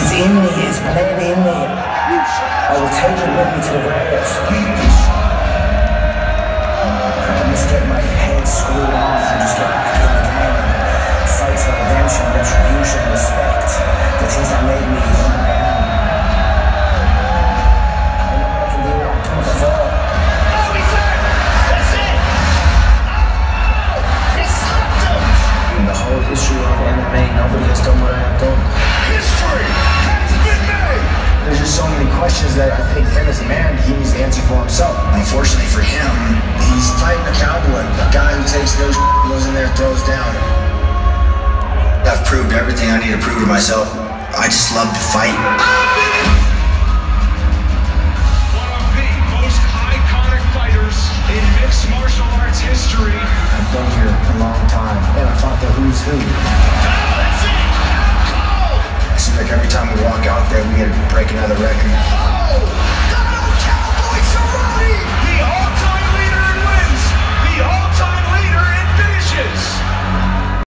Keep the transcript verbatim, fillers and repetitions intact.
It's in me, it's bled in me. I will take it with me to the grave. I must get my head screwed on and just get back in the game and fight for redemption, retribution, respect, the things that made me who I am. I know I can do it, I've done it before. Oh, he's there! That's it! Oh! He slapped him! In the whole history of M M A, nobody has done what I have done. History has been made! There's just so many questions that I think him as a man, he needs to answer for himself. Unfortunately for him, he's fighting a cowboy, a guy who takes those goes in there and throws down. I've proved everything I need to prove to myself. I just love to fight.